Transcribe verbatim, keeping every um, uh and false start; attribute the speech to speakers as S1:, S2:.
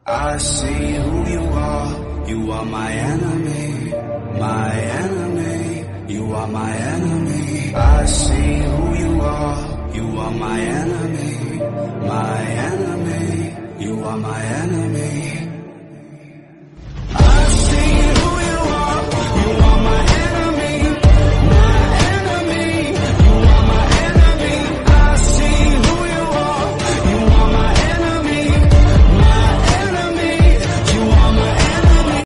S1: I see who you are, you are my enemy, my enemy, you are my enemy. I see who you are, you are my enemy, my enemy, you are my enemy.